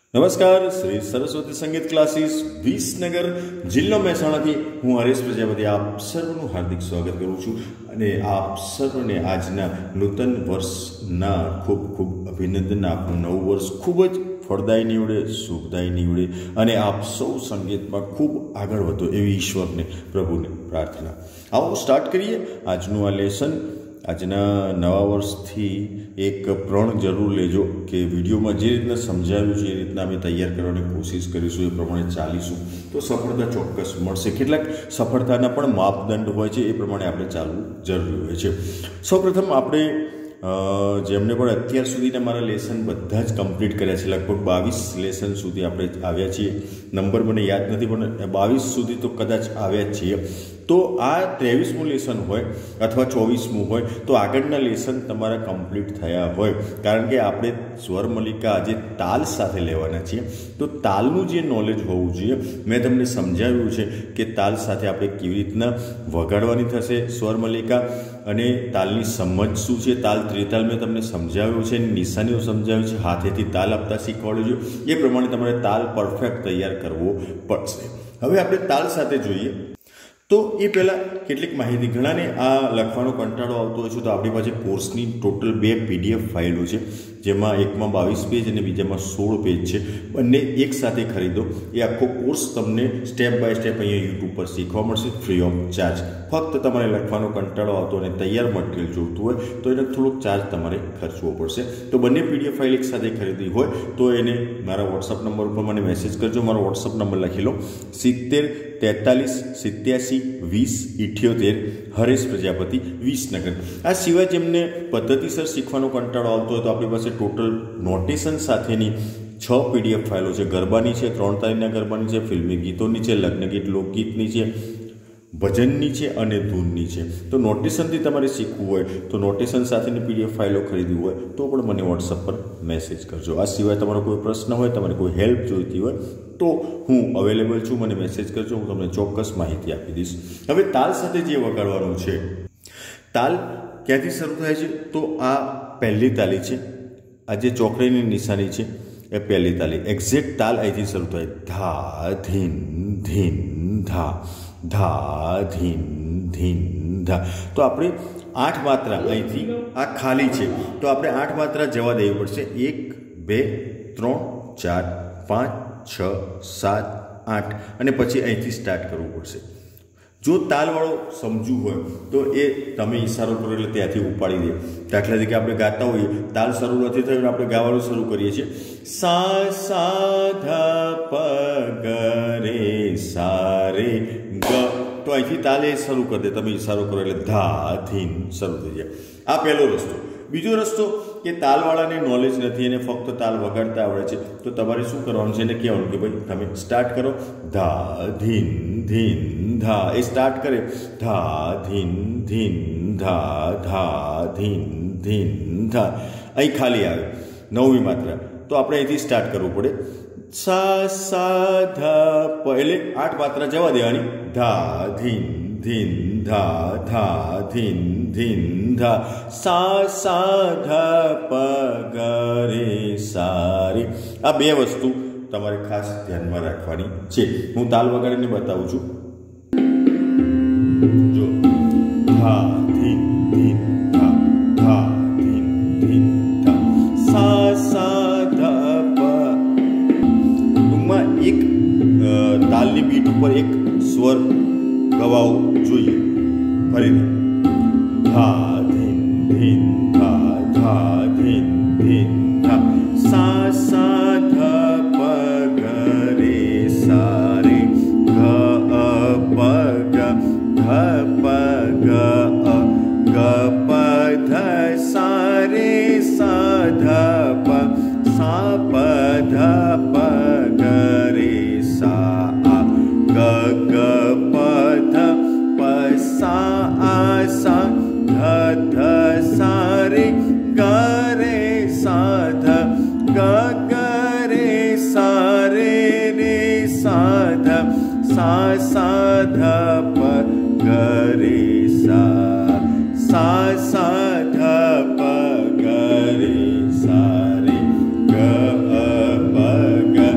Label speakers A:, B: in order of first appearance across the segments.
A: नमस्कार श्री सरस्वती संगीत क्लासीस विसनगर जिल्लो महेसाणा थी हूँ हरेश प्रजापति आप सर्वનું हार्दिक स्वागत करूँ छूं અને આપ સર્વને આજના નૂતન વર્ષના ખૂબ ખૂબ અભિનંદન। આપનું નવું વર્ષ ખૂબ જ ફળદાયી નીવડે, સુખદાયી નીવડે અને આપ સૌ સંગીતમાં ખૂબ આગળ વધો એવી ઈશ્વરને પ્રભુને પ્રાર્થના। આવો સ્ટાર્ટ કરીએ આજનું આ લેસન। આજના નવા વર્ષથી એક પ્રણ જરૂર લેજો કે વિડીયોમાં જે રીતના સમજાવ્યું છે એ રીતના અમે તૈયાર કરવાની કોશિશ કરીશું, એ પ્રમાણે ચાલીશું તો સફળતા ચોક્કસ મળશે। કેટલાક સફળતાના પણ માપદંડ હોય છે, એ પ્રમાણે આપણે ચાલવું જરૂરી હોય છે। સૌપ્રથમ આપણે જેમને પણ અત્યાર સુધીના મારા લેસન બધા જ કમ્પ્લીટ કર્યા છે, લગભગ 22 લેસન સુધી આપણે આવ્યા છીએ। નંબર મને યાદ નથી પણ 22 સુધી તો કદાચ આવ્યા જ છીએ। તો આ 23મું લેસન હોય અથવા 24મું હોય તો આગળના લેસન તમારા કમ્પ્લીટ થયા હોય, કારણ કે આપણે સ્વરમલ્લિકા આજે તાલ સાથે લેવાના છીએ। તો તાલનું જે નોલેજ હોવું જોઈએ, મેં તમને સમજાવ્યું છે કે તાલ સાથે આપણે કેવી રીતના વગાડવાની થશે સ્વરમલ્લિકા અને તાલની સમજ શું છે, તાલ ત્રિતાલ મેં તમને સમજાવ્યું છે, નિશાનીઓ સમજાવ્યું છે, હાથેથી તાલ આપતા શીખવાડ્યું છે। એ પ્રમાણે તમારે તાલ પરફેક્ટ તૈયાર કરવો પડશે। હવે આપણે તાલ સાથે જોઈએ તો એ પહેલાં કેટલીક માહિતી। ઘણાને આ લખવાનો કંટાળો આવતો હોય છે તો આપણી પાસે કોર્સની ટોટલ 2 PDF ફાઇલો છે, જેમાં એકમાં 22 પેજ અને બીજામાં 16 પેજ છે। બંને એકસાથે ખરીદો, એ આખો કોર્સ તમને સ્ટેપ બાય સ્ટેપ અહીંયા યુટ્યુબ પર શીખવા મળશે ફ્રી ઓફ ચાર્જ। ફક્ત તમારે લખવાનો કંટાળો આવતો અને તૈયાર મટીરિયલ જોઈતું હોય તો એને થોડોક ચાર્જ તમારે ખર્ચવો પડશે। તો બંને PDF ફાઇલ એકસાથે ખરીદવી હોય તો એને મારા વોટ્સઅપ નંબર ઉપર મને મેસેજ કરજો। મારો વોટ્સઅપ નંબર લખી લો 70 43 87 20 78 હરેશ પ્રજાપતિ વિસનગર। આ સિવાય જેમને પદ્ધતિસર શીખવાનો કંટાળો આવતો હોય તો આપણી પાસે ટોટલ નોટેશન સાથેની 6 PDF ફાઇલો છે। ગરબાની છે, 3 તારીખના ગરબાની છે, ફિલ્મી ગીતોની છે, લગ્ન ગીત લોકગીતની છે, ભજનની છે અને ધૂનની છે। તો નોટેશનથી તમારે શીખવું હોય તો નોટેશન સાથેની PDF ફાઇલો ખરીદવી હોય તો પણ મને વોટ્સઅપ પર મેસેજ કરજો। આ સિવાય તમારો કોઈ પ્રશ્ન હોય, તમારે કોઈ હેલ્પ જોઈતી હોય તો હું અવેલેબલ છું, મને મેસેજ કરજો, હું તમને ચોક્કસ માહિતી આપી દઈશ। હવે તાલ સાથે જે વગાડવાનું છે, તાલ ક્યાંથી શરૂ થાય છે તો આ પહેલી તાલી છે, આ જે ચોકડીની નિશાની છે એ પહેલી તાલી। એક્ઝેક્ટ તાલ અહીંથી શરૂ થાય, ધા ધીન ધીન ધા, ધા ધીન ધીન ધા। તો આપણે 8 માત્રા અહીંથી આ ખાલી છે તો આપણે 8 માત્રા જવા દેવી પડશે। 1 2 3 4 5 6 7 8 અને પછી અહીંથી સ્ટાર્ટ કરવું પડશે। જો તાલવાળો સમજવું હોય તો એ તમે ઈશારો કરો એટલે ત્યાંથી ઉપાડી દે। દાખલા તરીકે આપણે ગાતા હોઈએ, તાલ શરૂ નથી થયું, આપણે ગાવાનું શરૂ કરીએ છીએ, સા સા ધા પ ગ રે સા રે ગ, તો અહીંથી તાલ એ શરૂ કરી દે, તમે ઈશારો કરો એટલે ધા ધીન શરૂ થઈ જાય। આ પહેલો રસ્તો। બીજો રસ્તો કે તાલવાળાને નોલેજ નથી અને ફક્ત તાલ વગાડતા આવડે છે તો તમારે શું કરવાનું છે, એને કહેવાનું કે ભાઈ તમે સ્ટાર્ટ કરો, ધા ધીન ધીન ધા, એ સ્ટાર્ટ કરે ધા ધીન ધીન ધા, ધા ધીન ધીન ધા, અહીં ખાલી આવે 9મી માત્રા તો આપણે અહીંથી સ્ટાર્ટ કરવું પડે, સા સા ધા પ, એટલે 8 માત્રા જવા દેવાની, ધા ધીન ધીન ધા, ધા ધીન ધીન ધા, સા સા ધા પ ગ રે સા રે। આ 2 વસ્તુ તમારે ખાસ ધ્યાનમાં રાખવાની છે। હું તાલ વગાડીને બતાવું છું, જો ધા ધીન ધીન ધા, ધા ધીન ધીન ધા, સા સા ધા પ। ટૂંકમાં એક તાલની બીટ ઉપર એક સ્વર ગવાવો જોઈએ। ફરીથી ધા ધીન ધીન ધા, ધા ધીન ધીન ધા, સા સા ધા પ ગ રે સા રે, ગ અ પ ગ, ધ પ ગ અ, ગ પ ધ સા રે સા ધા પ, સા પ ધ પ ગ રે સા આ, ગ ગ પ ધ પ સા આ સા, ધ ધ સા રે ગ રે સા ધ, ગ ગ રે સા રે રે સા ધ, સા સા ધ પ ગ રે સા, સા સા ધ પ ગ રે સા રે, ગ અ પ ગ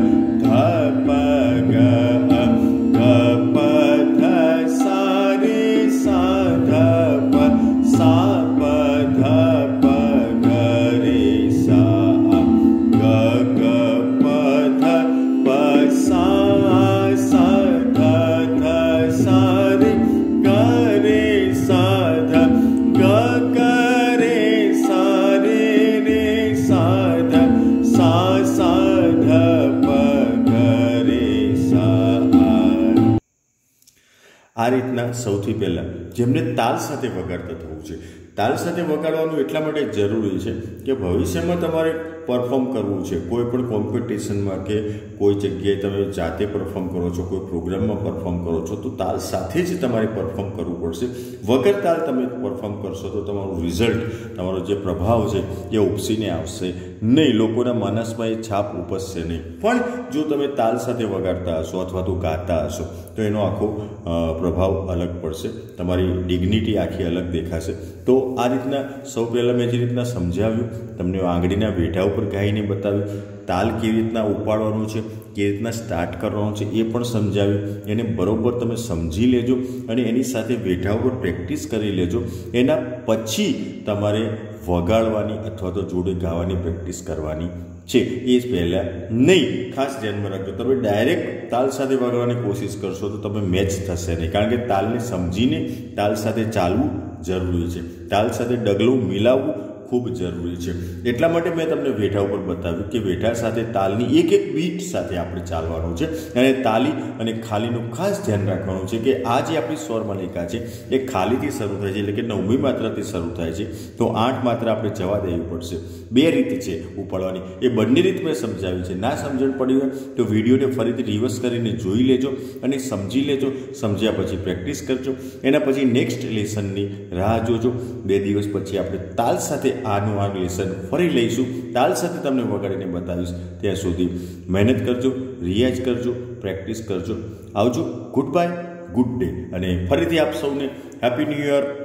A: આ રીતના સૌથી પહેલાં જેમને તાલ સાથે વગાડતા થવું છે, તાલ સાથે વગાડવાનું એટલા માટે જરૂરી છે કે ભવિષ્યમાં તમારે પરફોર્મ કરવું છે, કોઈ પણ કોમ્પિટિશનમાં કે કોઈ જગ્યાએ તમે જાતે પરફોર્મ કરો છો, કોઈ પ્રોગ્રામમાં પરફોર્મ કરો છો, તો તાલ સાથે જ તમારે પરફોર્મ કરવું પડશે. વગર તાલ તમે પરફોર્મ કરશો તો તમારું રિઝલ્ટ, તમારો જે પ્રભાવ છે એ ઉપસીને આવશે નહીં, લોકોના માનસમાં એ છાપ ઉપસશે નહીં. પણ જો તમે તાલ સાથે વગાડતા હશો અથવા તો ગાતા હશો તો એનો આખો પ્રભાવ અલગ પડશે, તમારી ડિગ્નિટી આખી અલગ દેખાશે. તો આ રીતના સૌ પહેલાં મેં જે રીતના સમજાવ્યું, તમને આંગળીના વેઢા ઉપર ગાઈને બતાવ્યું, તાલ કેવી રીતના ઉપાડવાનું છે, કેવી રીતના સ્ટાર્ટ કરવાનું છે એ પણ સમજાવ્યું. એને બરોબર તમે સમજી લેજો અને એની સાથે વેઢા ઉપર પ્રેક્ટિસ કરી લેજો. એના પછી તમારે વગાડવાની અથવા તો જોડે ગાવાની પ્રેક્ટિસ કરવાની છે, એ જ પહેલાં નહીં. ખાસ ધ્યાનમાં રાખજો, તમે ડાયરેક્ટ તાલ સાથે વગાડવાની કોશિશ કરશો તો તમે મેચ થશે નહીં, કારણ કે તાલને સમજીને તાલ સાથે ચાલવું જરૂરી છે, તાલ સાથે ડગલું મિલાવવું ખૂબ જરૂરી છે. એટલા માટે મેં તમને વેઢા ઉપર બતાવ્યું કે વેઢા સાથે તાલની એક એક બીટ સાથે આપણે ચાલવાનું છે. અને તાલી અને ખાલીનું ખાસ ધ્યાન રાખવાનું છે કે આ જે આપણી સ્વર માલિકા છે એ ખાલીથી શરૂ થાય છે, એટલે કે 9મી માત્રાથી શરૂ થાય છે, તો 8 માત્રા આપણે જવા દેવી પડશે. 2 રીત છે ઉપાડવાની, એ બંને રીત મેં સમજાવી છે. ના સમજણ પડી હોય તો વિડીયોને ફરીથી રિવર્સ કરીને જોઈ લેજો અને સમજી લેજો. સમજ્યા પછી પ્રેક્ટિસ કરજો. એના પછી નેક્સ્ટ લેસનની રાહ જોજો. 2 દિવસ પછી આપણે તાલ સાથે આનું આ લેસન ફરી લઈશું, તાલ સાથે તમને વગાડીને બતાવીશ. ત્યાં સુધી મહેનત કરજો, રિયાઝ કરજો, પ્રેક્ટિસ કરજો. આવજો. Good bye, good day. અને ફરીથી આપ સૌને હેપી ન્યૂ યર.